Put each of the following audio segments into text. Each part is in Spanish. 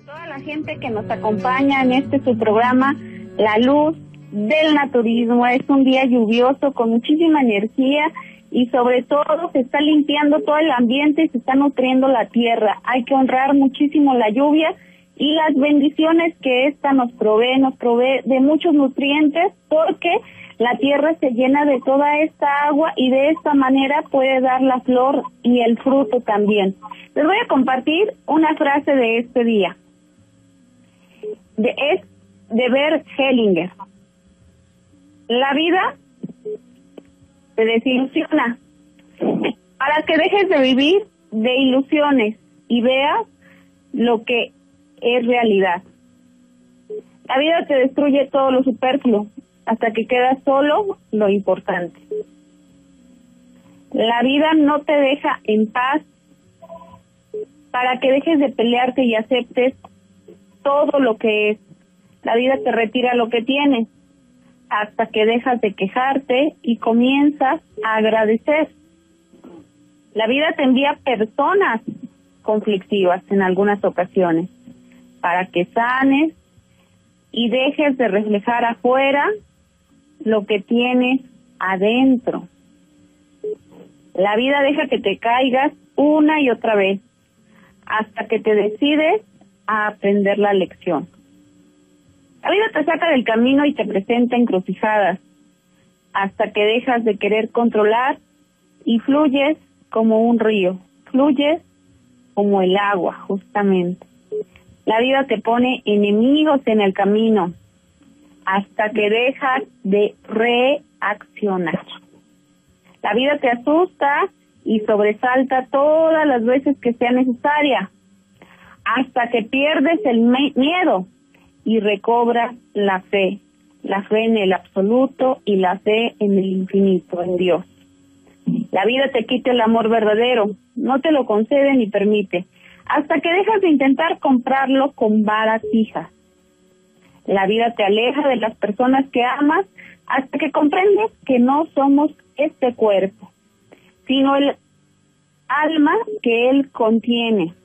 Toda la gente que nos acompaña en su programa, La Luz del Naturismo. Es un día lluvioso con muchísima energía y sobre todo se está limpiando todo el ambiente y se está nutriendo la tierra. Hay que honrar muchísimo la lluvia y las bendiciones que esta nos provee de muchos nutrientes, porque la tierra se llena de toda esta agua y de esta manera puede dar la flor y el fruto también. Les voy a compartir una frase de este día. Es de Bert Hellinger. La vida te desilusiona para que dejes de vivir de ilusiones y veas lo que es realidad. La vida te destruye todo lo superfluo hasta que queda solo lo importante. La vida no te deja en paz para que dejes de pelearte y aceptes todo lo que es. La vida te retira lo que tienes hasta que dejas de quejarte y comienzas a agradecer. La vida te envía personas conflictivas en algunas ocasiones para que sanes y dejes de reflejar afuera lo que tienes adentro. La vida deja que te caigas una y otra vez hasta que te decides a aprender la lección. La vida te saca del camino y te presenta encrucijadas hasta que dejas de querer controlar y fluyes como un río, fluyes como el agua, justamente. La vida te pone enemigos en el camino hasta que dejas de reaccionar. La vida te asusta y sobresalta todas las veces que sea necesaria hasta que pierdes el miedo y recobras la fe en el absoluto y la fe en el infinito, en Dios. La vida te quita el amor verdadero, no te lo concede ni permite, hasta que dejas de intentar comprarlo con varas fijas. La vida te aleja de las personas que amas hasta que comprendes que no somos este cuerpo, sino el alma que él contiene.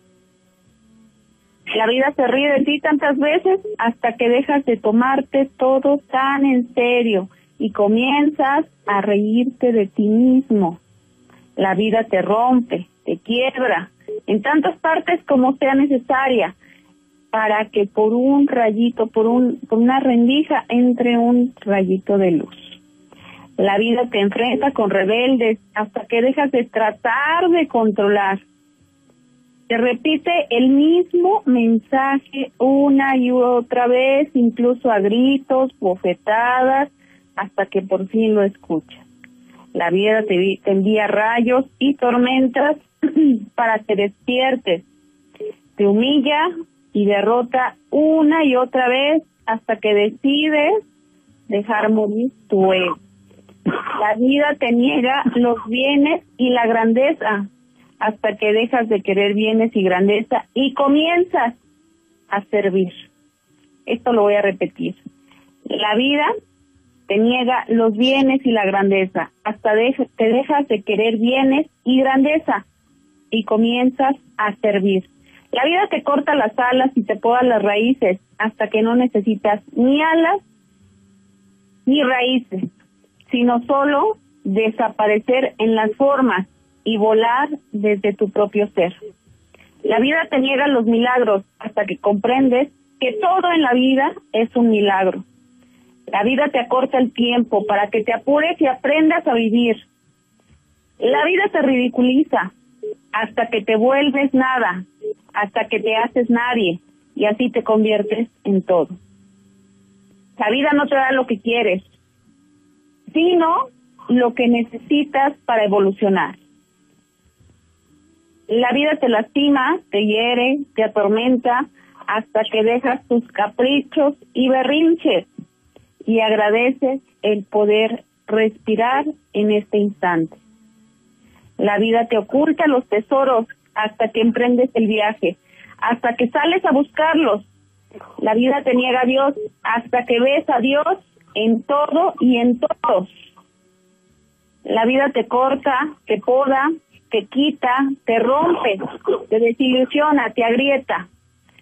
La vida se ríe de ti tantas veces hasta que dejas de tomarte todo tan en serio y comienzas a reírte de ti mismo. La vida te rompe, te quiebra en tantas partes como sea necesaria para que por un rayito, por una rendija entre un rayito de luz. La vida te enfrenta con rebeldes hasta que dejas de tratar de controlar. Te repite el mismo mensaje una y otra vez, incluso a gritos, bofetadas, hasta que por fin lo escuchas. La vida te envía rayos y tormentas para que despiertes. Te humilla y derrota una y otra vez hasta que decides dejar morir tu ego. La vida te niega los bienes y la grandeza hasta que dejas de querer bienes y grandeza y comienzas a servir. Esto lo voy a repetir. La vida te niega los bienes y la grandeza hasta que dejas de querer bienes y grandeza y comienzas a servir. La vida te corta las alas y te poda las raíces hasta que no necesitas ni alas ni raíces, sino solo desaparecer en las formas y volar desde tu propio ser. La vida te niega los milagros hasta que comprendes que todo en la vida es un milagro. La vida te acorta el tiempo para que te apures y aprendas a vivir. La vida te ridiculiza hasta que te vuelves nada, hasta que te haces nadie y así te conviertes en todo. La vida no te da lo que quieres, sino lo que necesitas para evolucionar. La vida te lastima, te hiere, te atormenta hasta que dejas tus caprichos y berrinches y agradeces el poder respirar en este instante. La vida te oculta los tesoros hasta que emprendes el viaje, hasta que sales a buscarlos. La vida te niega a Dios hasta que ves a Dios en todo y en todos. La vida te corta, te poda, te quita, te rompe, te desilusiona, te agrieta.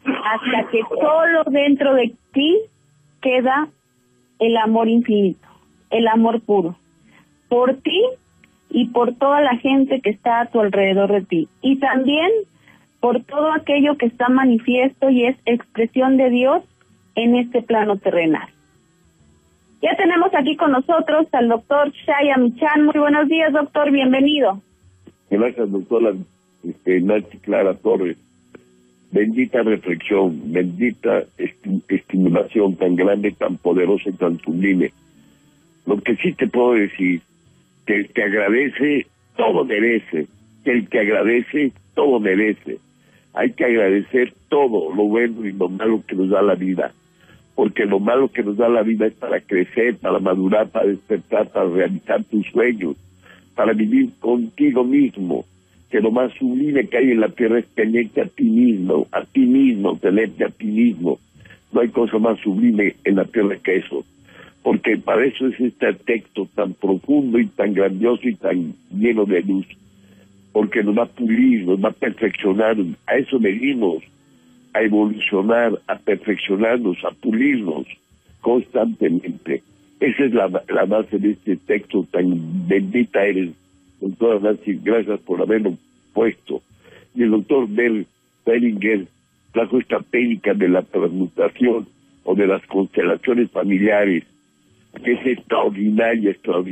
hasta que solo dentro de ti queda el amor infinito, el amor puro, por ti y por toda la gente que está a tu alrededor de ti, y también por todo aquello que está manifiesto y es expresión de Dios en este plano terrenal. Ya tenemos aquí con nosotros al doctor Shaya Michan. Muy buenos días, doctor, bienvenido. Gracias, doctora Nancy Clara Torres. Bendita reflexión, bendita estimulación tan grande, tan poderosa y tan sublime. Lo que sí te puedo decir, que el que agradece, todo merece. Que el que agradece, todo merece. Hay que agradecer todo lo bueno y lo malo que nos da la vida. Porque lo malo que nos da la vida es para crecer, para madurar, para despertar, para realizar tus sueños, para vivir contigo mismo. Que lo más sublime que hay en la tierra es tenerte a ti mismo, tenerte a ti mismo. No hay cosa más sublime en la tierra que eso. Porque para eso es este texto tan profundo y tan grandioso y tan lleno de luz. Porque nos va a pulir, nos va a perfeccionar. A eso venimos, a evolucionar, a perfeccionarnos, a pulirnos constantemente. Esa es la base de este texto tan bendita eres, doctora Nancy, gracias por haberlo puesto. Y el doctor Beringer trajo esta técnica de la transmutación o de las constelaciones familiares, que es extraordinaria.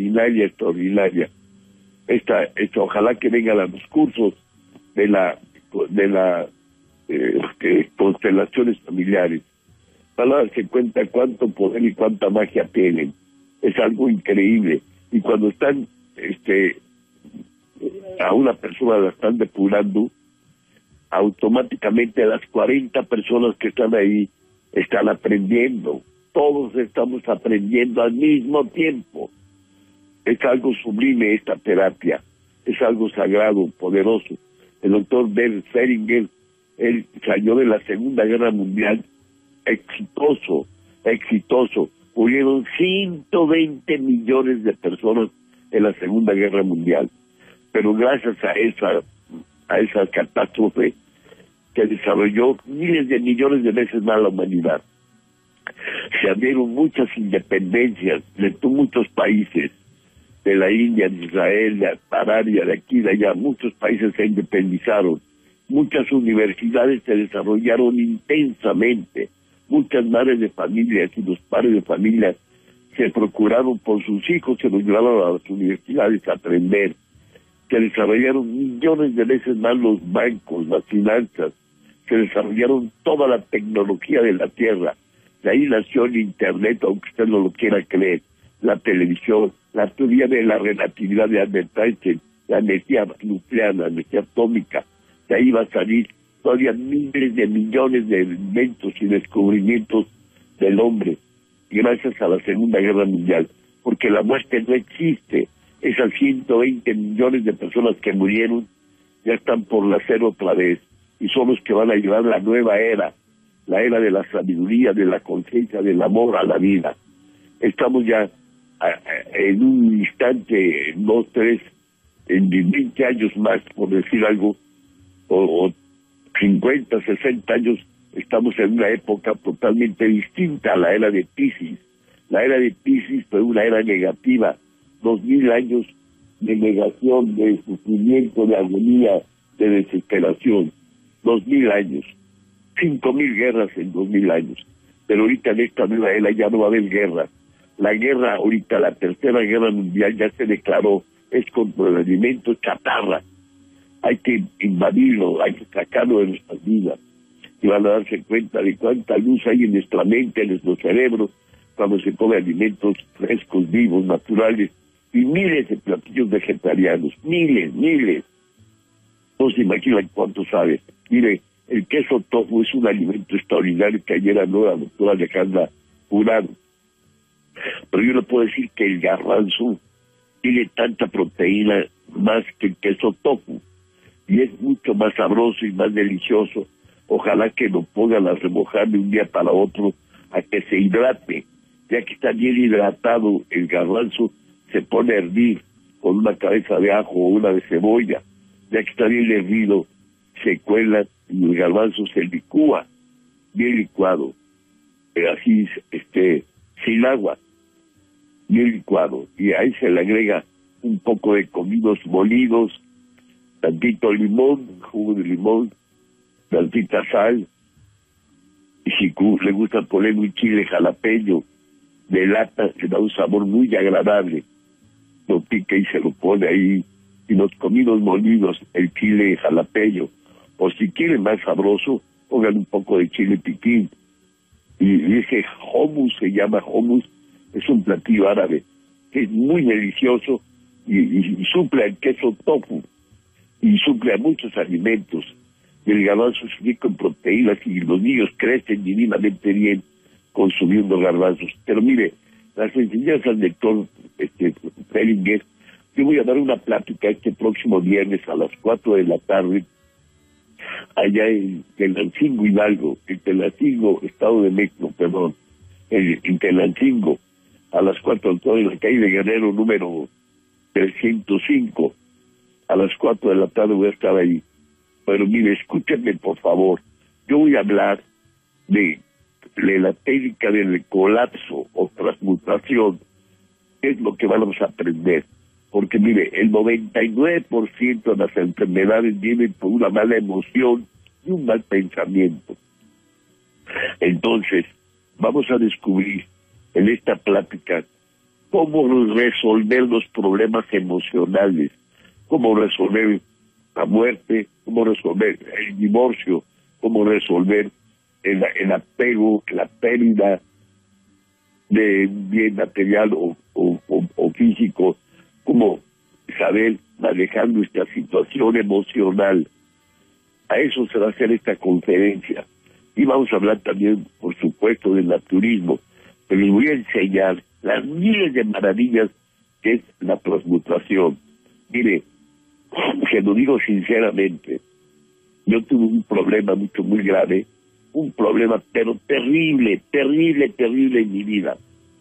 Esta ojalá que vengan a los cursos de la constelaciones familiares, para darse cuenta cuánto poder y cuánta magia tienen. Es algo increíble. Y cuando están a una persona la están depurando, automáticamente las 40 personas que están ahí están aprendiendo. Todos estamos aprendiendo al mismo tiempo. Es algo sublime esta terapia, es algo sagrado, poderoso. El doctor Beringer, él salió de la Segunda Guerra Mundial exitoso. Murieron 120 millones de personas en la Segunda Guerra Mundial. Pero gracias a esa catástrofe que desarrolló miles de millones de veces más la humanidad. Se abrieron muchas independencias de muchos países, de la India, de Israel, de Arabia, de aquí, de allá. Muchos países se independizaron. Muchas universidades se desarrollaron intensamente. Muchas madres de familias y los padres de familia se procuraron por sus hijos, se los llevaron a las universidades a aprender. Se desarrollaron millones de veces más los bancos, las finanzas. Se desarrollaron toda la tecnología de la Tierra. De ahí nació el Internet, aunque usted no lo quiera creer, la televisión, la teoría de la relatividad de Albert Einstein, la energía nuclear, la energía atómica. De ahí va a salir todavía miles de millones de inventos y descubrimientos del hombre, gracias a la Segunda Guerra Mundial. Porque la muerte no existe. Esas 120 millones de personas que murieron ya están por nacer otra vez. Y son los que van a llevar la nueva era, la era de la sabiduría, de la conciencia, del amor a la vida. Estamos ya en un instante, 2, 3, en 20 años más, por decir algo, o 50, 60 años, estamos en una época totalmente distinta a la era de Piscis. La era de Piscis fue una era negativa, 2000 años de negación, de sufrimiento, de agonía, de desesperación. 2000 años, 5000 guerras en 2000 años. Pero ahorita en esta nueva era ya no va a haber guerra. La guerra ahorita, la Tercera Guerra Mundial ya se declaró, es contra el alimento chatarra. Hay que invadirlo, hay que sacarlo de nuestras vidas. Y van a darse cuenta de cuánta luz hay en nuestra mente, en nuestro cerebro, cuando se come alimentos frescos, vivos, naturales, y miles de platillos vegetarianos, miles. No se imaginan cuánto sabe. Mire, el queso tofu es un alimento extraordinario que ayer habló la doctora Alejandra Jurado. Pero yo le puedo decir que el garbanzo tiene tanta proteína más que el queso tofu. Y es mucho más sabroso y más delicioso. Ojalá que lo pongan a remojar de un día para otro, a que se hidrate. Ya que está bien hidratado el garbanzo, se pone a hervir con una cabeza de ajo o una de cebolla. Ya que está bien hervido, se cuela y el garbanzo se licúa. bien licuado, así, sin agua, bien licuado, y ahí se le agrega un poco de cominos molidos, tantito limón, jugo de limón, tantita sal, y si le gusta poner un chile jalapeño de lata, se da un sabor muy agradable, lo pica y se lo pone ahí, y los cominos molidos, el chile jalapeño, o si quieren más sabroso, pongan un poco de chile piquín, y ese hummus, se llama hummus, es un platillo árabe, que es muy delicioso, y suple al queso tofu, y suple a muchos alimentos. El garbanzo es rico en proteínas y los niños crecen divinamente bien consumiendo garbanzos. Pero mire, las enseñanzas del doctor Fellinger, yo voy a dar una plática este próximo viernes a las 4 de la tarde, allá en Tenancingo, Hidalgo, en Tenancingo, Estado de México, perdón, en Tenancingo, a las 4 en la calle de Guerrero número 305, a las 4 de la tarde voy a estar ahí. Pero mire, escúchenme por favor, yo voy a hablar de la técnica del colapso o transmutación, que es lo que vamos a aprender. Porque mire, el 99% de las enfermedades vienen por una mala emoción y un mal pensamiento. Entonces, vamos a descubrir en esta plática cómo resolver los problemas emocionales, cómo resolver la muerte, cómo resolver el divorcio, cómo resolver el apego, la pérdida de bien material o físico, cómo saber manejar nuestra situación emocional. A eso se va a hacer esta conferencia. Y vamos a hablar también, por supuesto, del naturismo, pero les voy a enseñar las miles de maravillas que es la transmutación. Mire, se lo digo sinceramente, yo tuve un problema muy grave, un problema pero terrible en mi vida.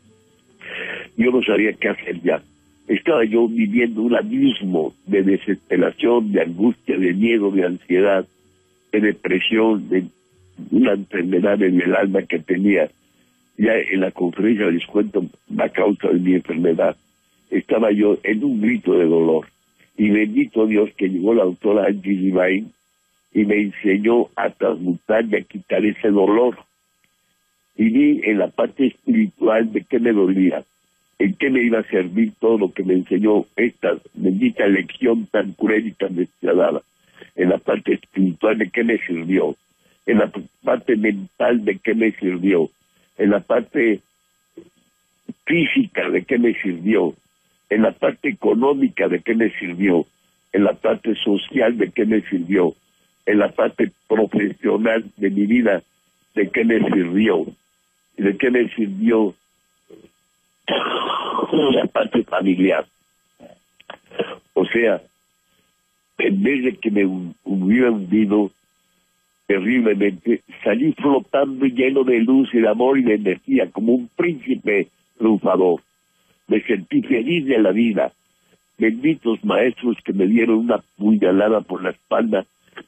Yo no sabía qué hacer ya. Estaba yo viviendo un abismo de desesperación, de angustia, de miedo, de ansiedad, de depresión, de una enfermedad en el alma que tenía. Ya en la conferencia les cuento la causa de mi enfermedad. Estaba yo en un grito de dolor. Y bendito Dios que llegó la doctora Angie Divine y me enseñó a transmutar y a quitar ese dolor. Y vi en la parte espiritual de qué me dolía, en qué me iba a servir todo lo que me enseñó esta bendita lección tan cruel y tan despiadada. En la parte espiritual de qué me sirvió, en la parte mental de qué me sirvió, en la parte física de qué me sirvió, en la parte económica de qué me sirvió, en la parte social de qué me sirvió, en la parte profesional de mi vida de qué me sirvió, y de qué me sirvió la parte familiar. O sea, en vez de que me hubiera hundido terriblemente, salí flotando y lleno de luz y de amor y de energía, como un príncipe triunfador. Me sentí feliz de la vida. Benditos maestros que me dieron una puñalada por la espalda,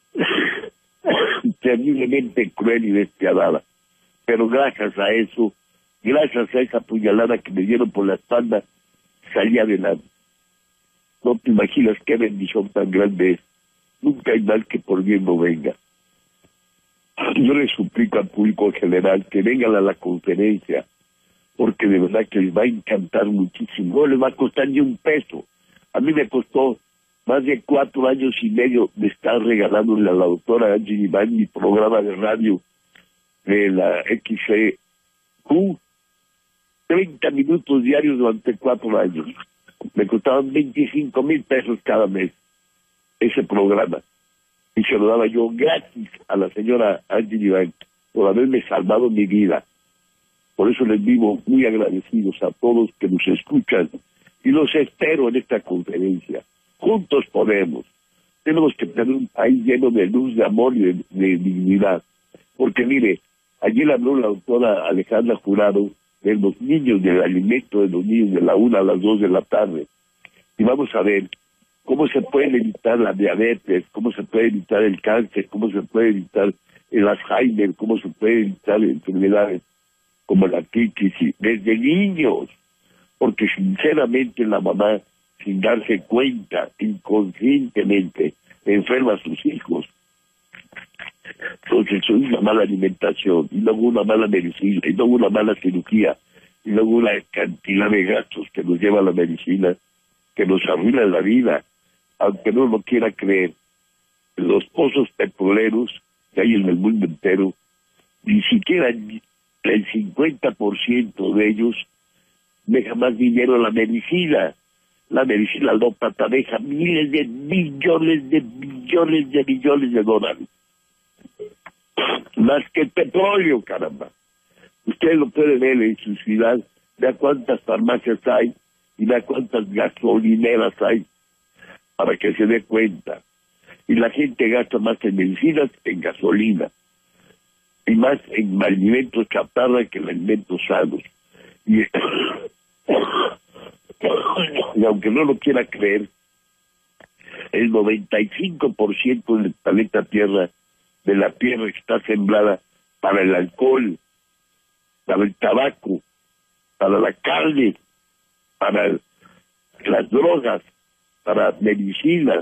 terriblemente cruel y despiadada. Pero gracias a eso, gracias a esa puñalada que me dieron por la espalda, salí adelante. No te imaginas qué bendición tan grande es. Nunca hay mal que por bien no venga. Yo les suplico al público en general que vengan a la conferencia, porque de verdad que les va a encantar muchísimo. No les va a costar ni un peso. A mí me costó más de 4 años y medio de estar regalándole a la doctora Angie Divine mi programa de radio de la XCQ, 30 minutos diarios durante 4 años. Me costaban 25,000 pesos cada mes ese programa. Y se lo daba yo gratis a la señora Angie Divine por haberme salvado mi vida. Por eso les vivo muy agradecidos a todos que nos escuchan y los espero en esta conferencia. Juntos podemos. Tenemos que tener un país lleno de luz, de amor y de dignidad. Porque mire, ayer habló la doctora Alejandra Jurado de los niños, del alimento de los niños de la 1 a las 2 de la tarde. Y vamos a ver cómo se puede evitar la diabetes, cómo se puede evitar el cáncer, cómo se puede evitar el Alzheimer, cómo se pueden evitar enfermedades como la artritis desde niños, porque sinceramente la mamá, sin darse cuenta, inconscientemente, enferma a sus hijos. Entonces, es una mala alimentación, y luego una mala medicina, y luego una mala cirugía, y luego una cantidad de gastos que nos lleva a la medicina, que nos arruina la vida, aunque no lo quiera creer. Los pozos petroleros que hay en el mundo entero, ni siquiera el 50% de ellos deja más dinero a la medicina. La medicina alópata deja miles de millones de dólares. Más que el petróleo, caramba. Usted lo puede ver en su ciudad, vea cuántas farmacias hay y vea cuántas gasolineras hay, para que se dé cuenta. Y la gente gasta más en medicinas que en gasolina, y más en alimentos chatarra que en alimentos sanos. Y aunque no lo quiera creer, el 95% del planeta Tierra, de la tierra, está sembrada para el alcohol, para el tabaco, para la carne, para las drogas, para medicinas,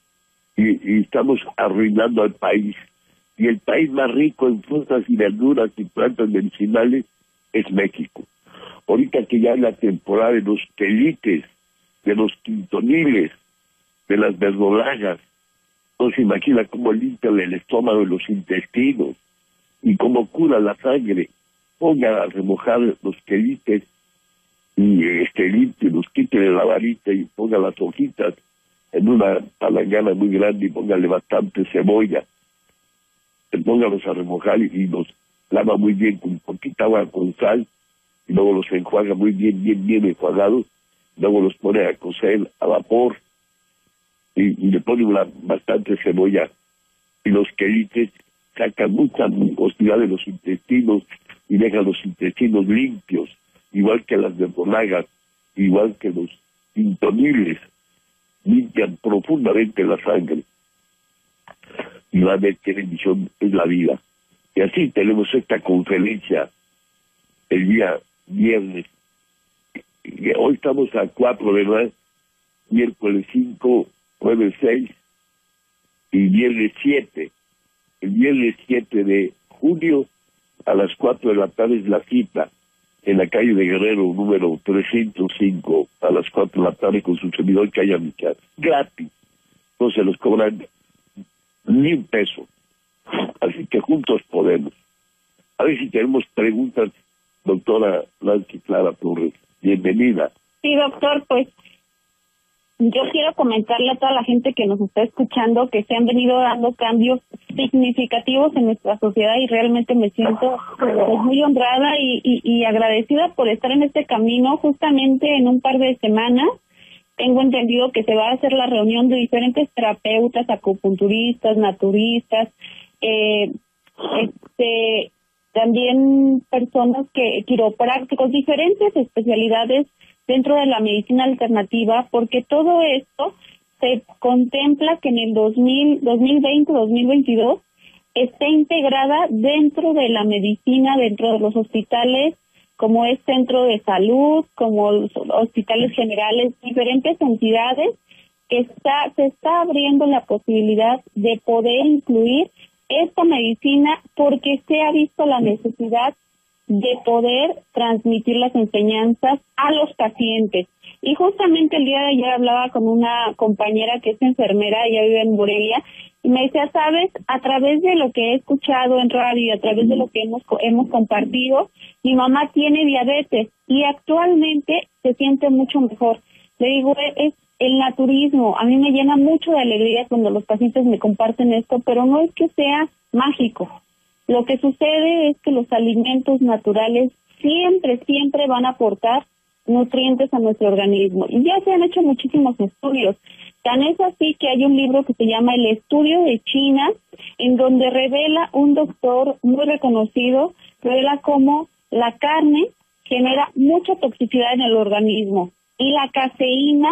y estamos arruinando al país. Y el país más rico en frutas y verduras y plantas medicinales es México. Ahorita que ya es la temporada de los quelites, de los quintoniles, de las verdolagas, no se imagina cómo limpian el estómago y los intestinos, y cómo cura la sangre. Ponga a remojar los quelites y límpienlos, quítele la varita y ponga las hojitas en una palangana muy grande y póngale bastante cebolla. Póngalos a remojar y los lava muy bien con poquita agua con sal, y luego los enjuaga muy bien enjuagados, luego los pone a cocer a vapor y le pone bastante cebolla, y los quelites sacan mucha mucosidad de los intestinos y dejan los intestinos limpios, igual que las verdolagas, igual que los quintoniles, limpian profundamente la sangre. Y la televisión es la vida. Y así tenemos esta conferencia el día viernes. Y hoy estamos a 4, ¿verdad? Miércoles 5, jueves 6 y viernes 7. El viernes 7 de junio a las 4 de la tarde es la cita en la calle de Guerrero, número 305, a las 4 de la tarde, con su servidor Calla Michal. Gratis. No se los cobran ni un peso. Así que juntos podemos. A ver si tenemos preguntas, doctora Nancy Clara Torres. Bienvenida. Sí, doctor, pues yo quiero comentarle a toda la gente que nos está escuchando que se han venido dando cambios significativos en nuestra sociedad, y realmente me siento pues, muy honrada y agradecida por estar en este camino. Justamente en un par de semanas tengo entendido que se va a hacer la reunión de diferentes terapeutas, acupunturistas, naturistas, también personas quiroprácticos, diferentes especialidades dentro de la medicina alternativa, porque todo esto se contempla que en el 2020-2022 esté integrada dentro de la medicina, dentro de los hospitales, como es centro de salud, como los hospitales generales, diferentes entidades, que se está abriendo la posibilidad de poder incluir esta medicina, porque se ha visto la necesidad de poder transmitir las enseñanzas a los pacientes. Y justamente el día de ayer hablaba con una compañera que es enfermera, ella vive en Morelia, y me decía, sabes, a través de lo que he escuchado en radio y a través de lo que hemos compartido, mi mamá tiene diabetes y actualmente se siente mucho mejor. Le digo, es el naturismo. A mí me llena mucho de alegría cuando los pacientes me comparten esto, pero no es que sea mágico. Lo que sucede es que los alimentos naturales siempre van a aportar nutrientes a nuestro organismo. Y ya se han hecho muchísimos estudios. Tan es así que hay un libro que se llama El Estudio de China, en donde revela un doctor muy reconocido, revela cómo la carne genera mucha toxicidad en el organismo y la caseína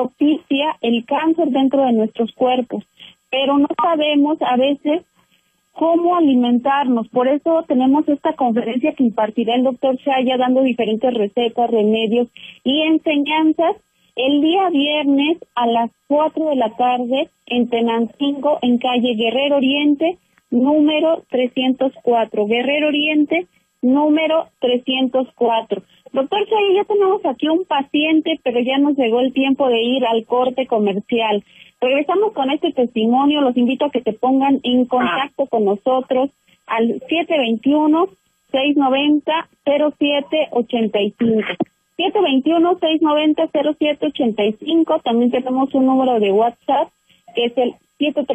propicia el cáncer dentro de nuestros cuerpos. Pero no sabemos a veces cómo alimentarnos. Por eso tenemos esta conferencia que impartirá el doctor Shaya, dando diferentes recetas, remedios y enseñanzas el día viernes a las 4 de la tarde en Tenancingo, en calle Guerrero Oriente, número 304. Guerrero Oriente, número 304. Doctor Shaya, ya tenemos aquí un paciente, pero ya nos llegó el tiempo de ir al corte comercial. Regresamos con este testimonio. Los invito a que se pongan en contacto con nosotros al 721-690-0785. 721-690-0785. También tenemos un número de WhatsApp que es el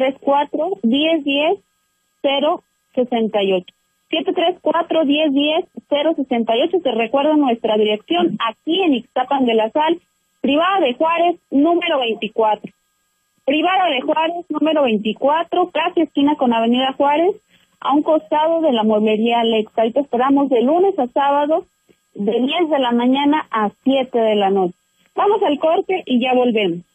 734-1010-068. 734-1010-068. Se recuerda nuestra dirección aquí en Ixtapan de la Sal, Privada de Juárez, número 24. Privada de Juárez, número 24, casi esquina con Avenida Juárez, a un costado de la mueblería Alexa. Ahí te esperamos de lunes a sábado, de 10 de la mañana a 7 de la noche. Vamos al corte y ya volvemos.